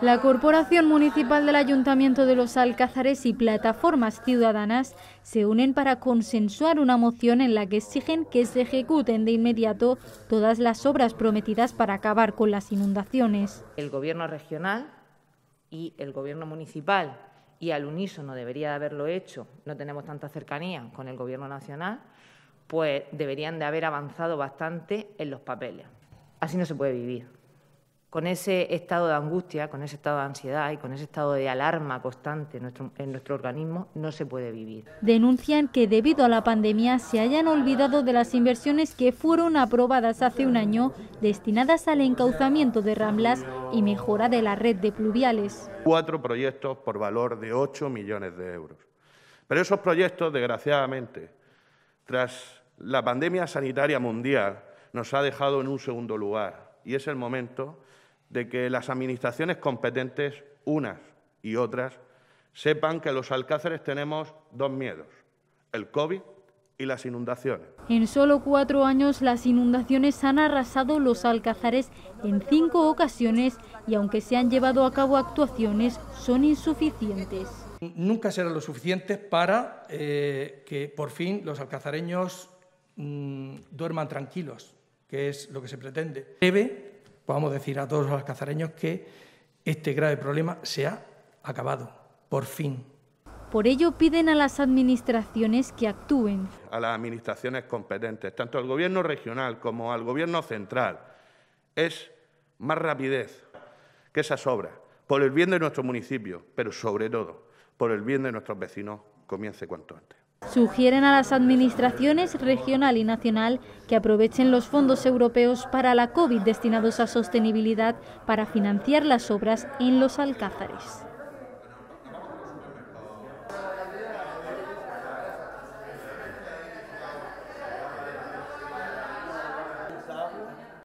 La Corporación Municipal del Ayuntamiento de Los Alcázares y plataformas ciudadanas se unen para consensuar una moción en la que exigen que se ejecuten de inmediato todas las obras prometidas para acabar con las inundaciones. El Gobierno regional y el Gobierno municipal, y al unísono debería de haberlo hecho, no tenemos tanta cercanía con el Gobierno nacional, pues deberían de haber avanzado bastante en los papeles. Así no se puede vivir. Con ese estado de angustia, con ese estado de ansiedad y con ese estado de alarma constante en nuestro organismo, no se puede vivir. Denuncian que debido a la pandemia se hayan olvidado de las inversiones que fueron aprobadas hace un año destinadas al encauzamiento de ramblas y mejora de la red de pluviales. 4 proyectos por valor de 8 millones de euros. Pero esos proyectos, desgraciadamente, tras la pandemia sanitaria mundial, nos ha dejado en un segundo lugar, y es el momento de que las administraciones competentes, unas y otras, sepan que los alcázares tenemos 2 miedos, el COVID y las inundaciones. En solo 4 años las inundaciones han arrasado Los Alcázares en 5 ocasiones y aunque se han llevado a cabo actuaciones, son insuficientes. Nunca serán lo suficientes para que por fin los alcazareños duerman tranquilos, que es lo que se pretende. Podamos decir a todos los alcazareños que este grave problema se ha acabado, por fin. Por ello piden a las administraciones que actúen. A las administraciones competentes, tanto al Gobierno regional como al Gobierno central, es más rapidez que esas obras, por el bien de nuestro municipio, pero sobre todo por el bien de nuestros vecinos, comience cuanto antes. Sugieren a las administraciones regional y nacional que aprovechen los fondos europeos para la COVID destinados a sostenibilidad para financiar las obras en Los Alcázares.